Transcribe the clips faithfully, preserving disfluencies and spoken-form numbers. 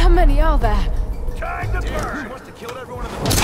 How many are there? Time to burn! She must have killed everyone in the...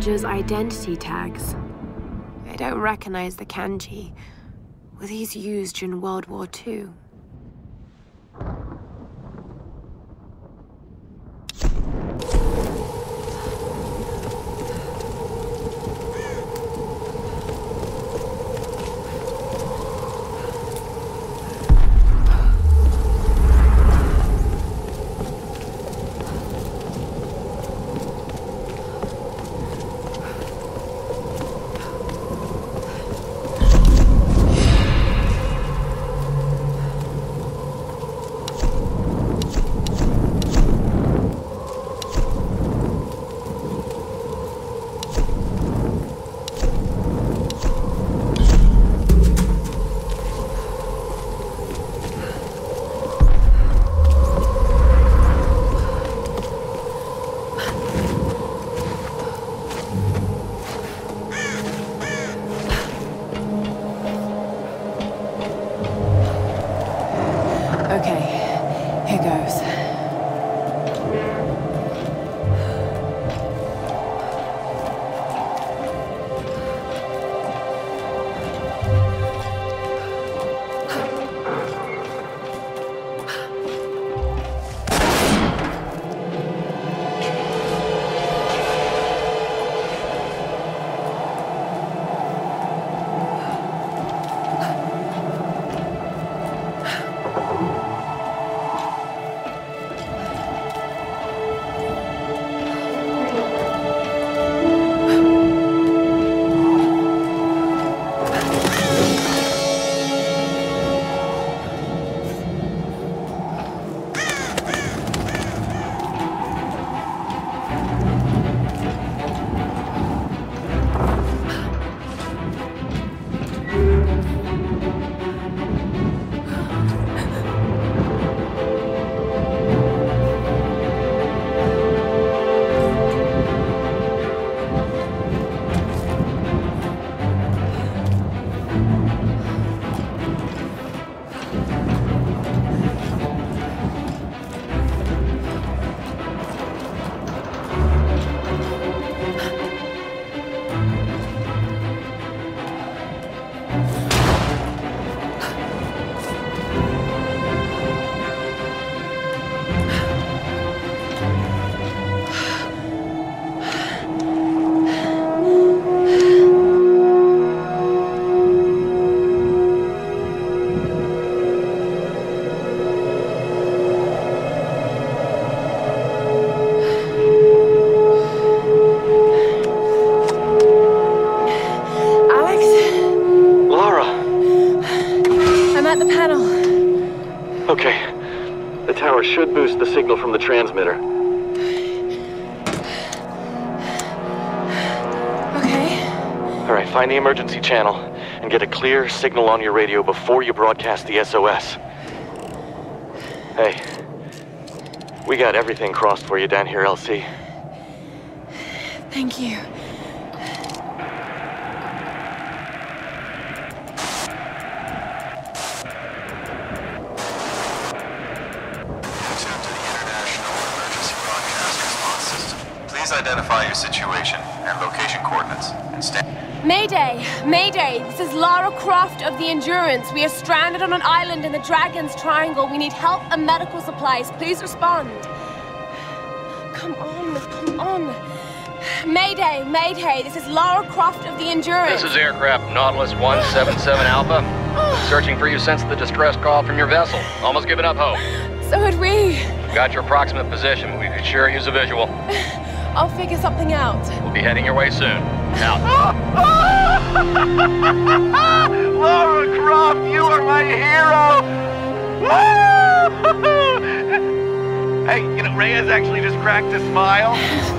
soldiers' identity tags. I don't recognize the kanji. Were these used during World War Two? Okay, here goes. Okay. The tower should boost the signal from the transmitter. Okay. All right, find the emergency channel and get a clear signal on your radio before you broadcast the S O S. Hey, we got everything crossed for you down here, L C. Thank you. Identify your situation and location coordinates and stand. Mayday! Mayday! This is Lara Croft of the Endurance. We are stranded on an island in the Dragon's Triangle. We need help and medical supplies. Please respond. Come on, come on. Mayday! Mayday! This is Lara Croft of the Endurance. This is aircraft Nautilus one seven seven Alpha. Searching for you since the distress call from your vessel. Almost given up hope. So had we. Got your approximate position. We could sure use a visual. I'll figure something out. We'll be heading your way soon. Out. Lara Croft, you are my hero! Hey, you know, Reyes actually just cracked a smile.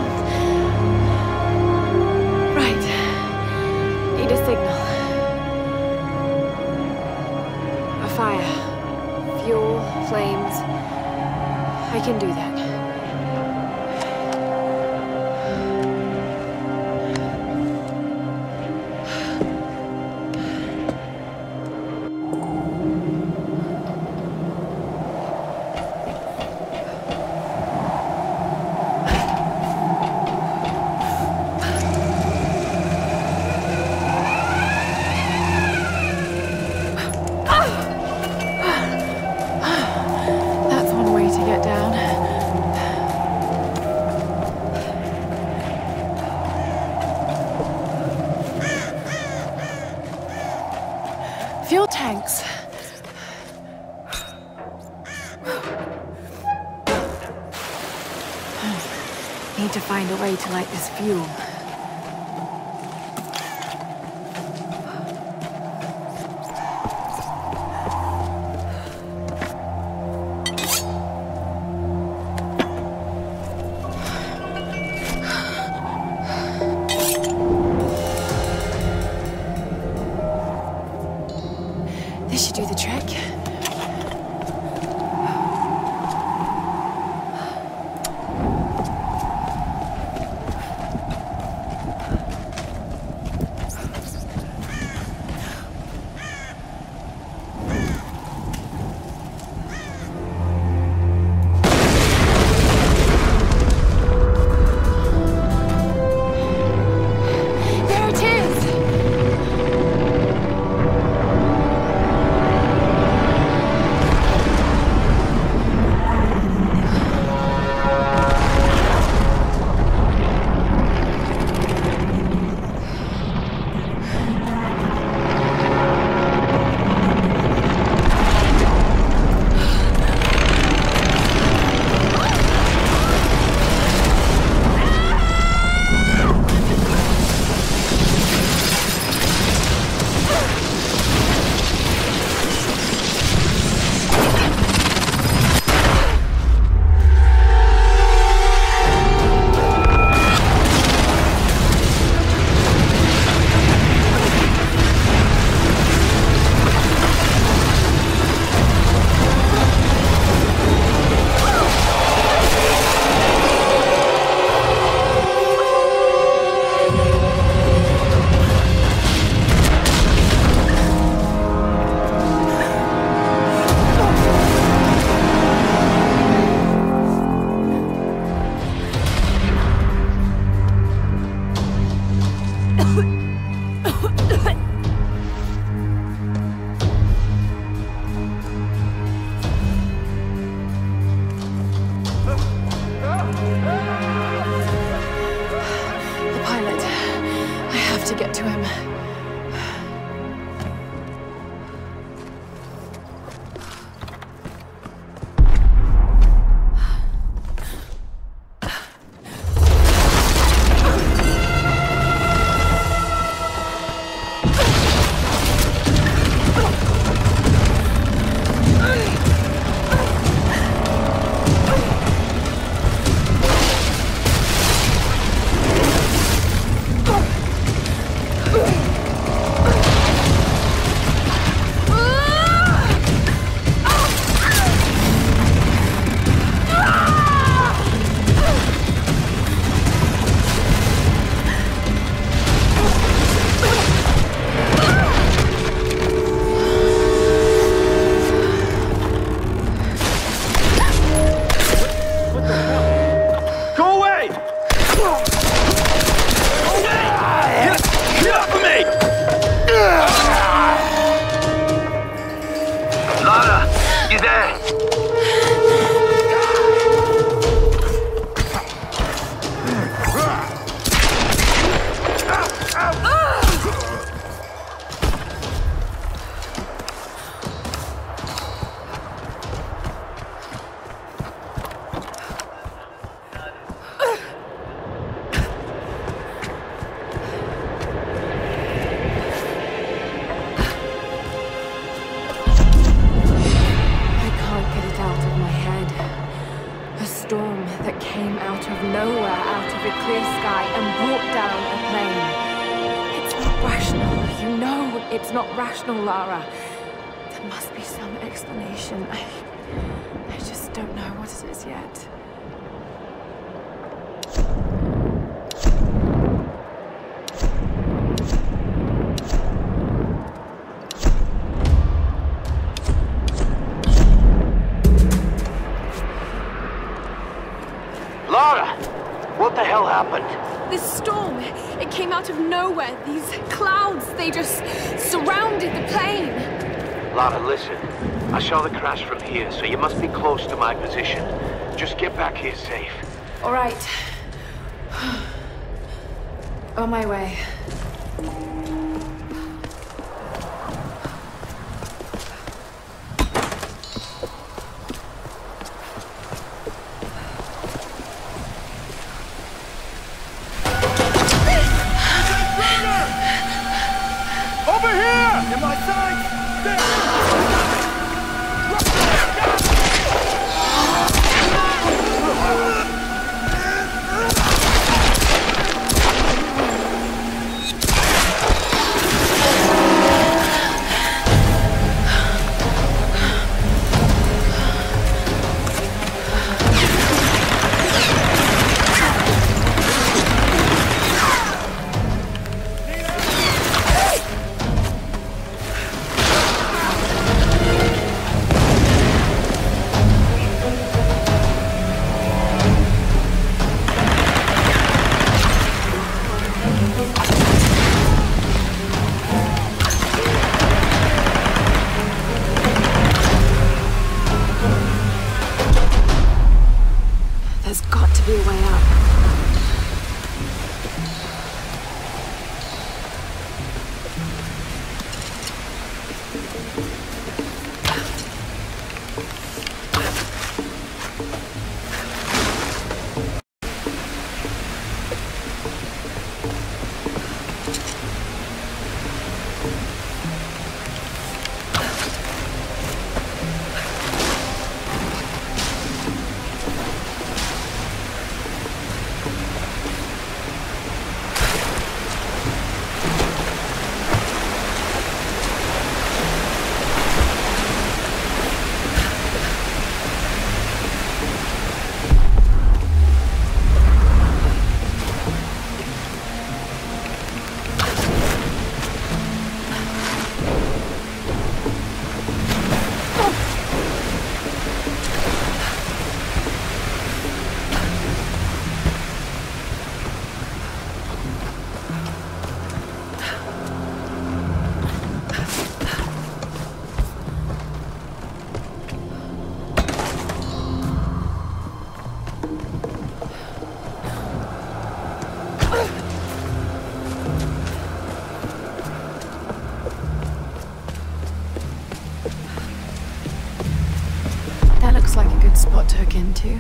Right. Need a signal. A fire. Fuel, flames. I can do that. fuel tanks. Need to find a way to light this fuel. This should do the trick. To get to him. It's not rational, Lara. There must be some explanation. I, I just don't know what it is yet. Lara! What the hell happened? This storm, it came out of nowhere. These clouds, they just surrounded the plane. Lara, listen. I saw the crash from here, so you must be close to my position. Just get back here safe. All right. On my way. In my sights! There! Spot to hook into.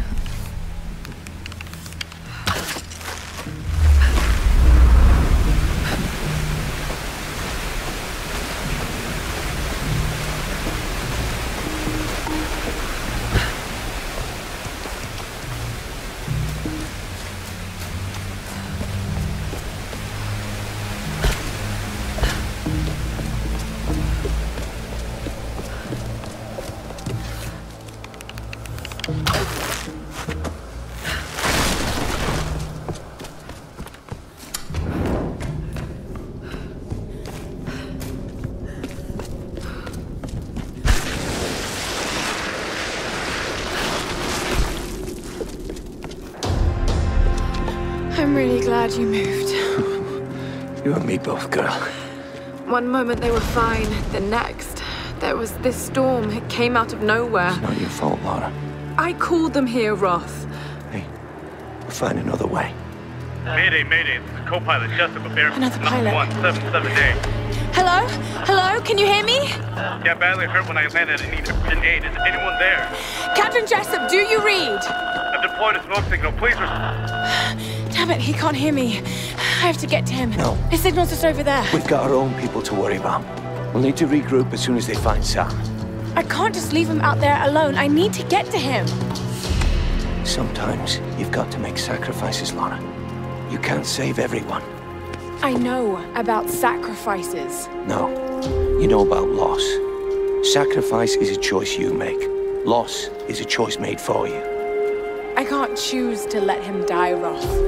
I'm really glad you moved. You and me both, girl. One moment they were fine, the next, there was this storm. It came out of nowhere. It's not your fault, Lara. I called them here, Roth. Hey, we'll find another way. Mayday, mayday. This is co-pilot Jessup of Air Another pilot. one seven seven A. Hello? Hello? Can you hear me? Yeah, badly hurt when I landed. I need urgent aid. Is anyone there? Captain Jessup, do you read? I've deployed a smoke signal. Please respond. Damn it, he can't hear me. I have to get to him. No. His signal's just over there. We've got our own people to worry about. We'll need to regroup as soon as they find Sam. I can't just leave him out there alone. I need to get to him. Sometimes you've got to make sacrifices, Lara. You can't save everyone. I know about sacrifices. No. You know about loss. Sacrifice is a choice you make. Loss is a choice made for you. I can't choose to let him die, Roth.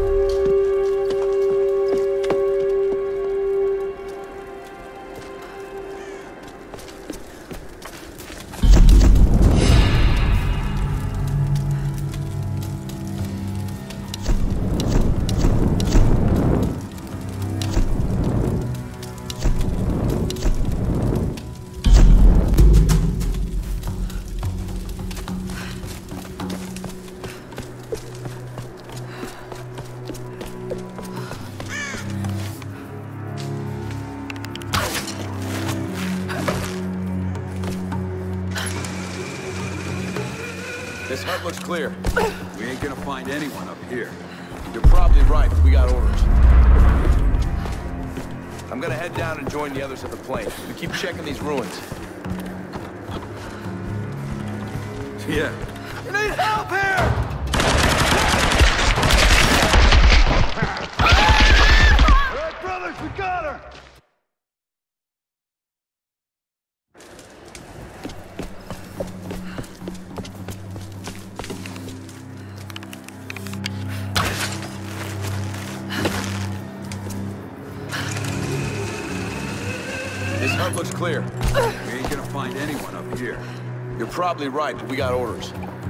This hut looks clear. We ain't gonna find anyone up here. You're probably right, but we got orders. I'm gonna head down and join the others at the plane. We keep checking these ruins. Yeah. You need help here! All right, brothers, we got her! This hut looks clear. We ain't gonna find anyone up here. You're probably right, but we got orders.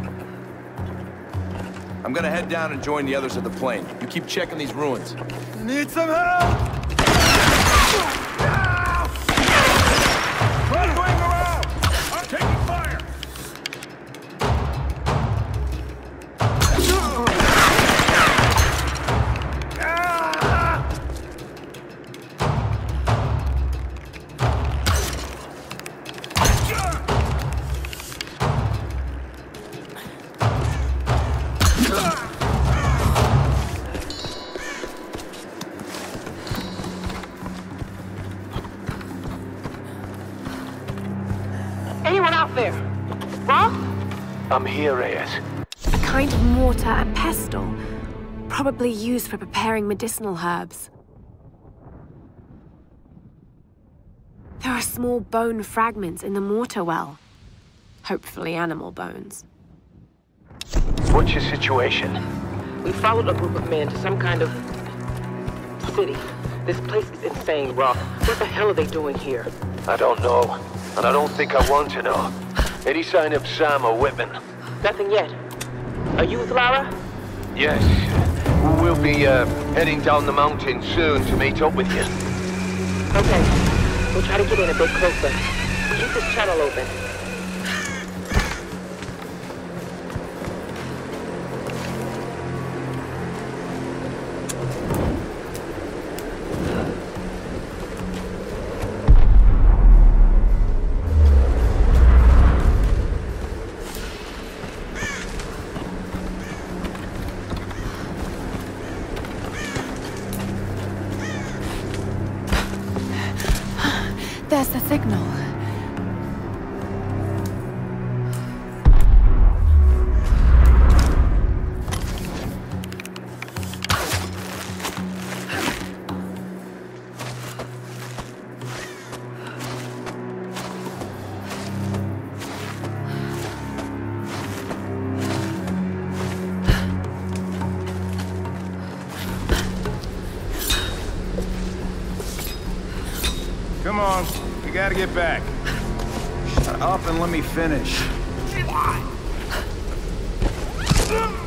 I'm gonna head down and join the others at the plane. You keep checking these ruins. Need some help! Right wing around! I'm taking fire! Anyone out there? Roth? I'm here, Reyes. A kind of mortar and pestle, probably used for preparing medicinal herbs. There are small bone fragments in the mortar well. Hopefully animal bones. What's your situation? We followed a group of men to some kind of city. This place is insane, Roth. What the hell are they doing here? I don't know, and I don't think I want to know. Any sign of Sam or Whitman? Nothing yet. Are you with Lara? Yes. We'll be uh, heading down the mountain soon to meet up with you. Okay. We'll try to get in a bit closer. Keep this channel open. There's the signal. Come on, we gotta get back. Shut up and let me finish.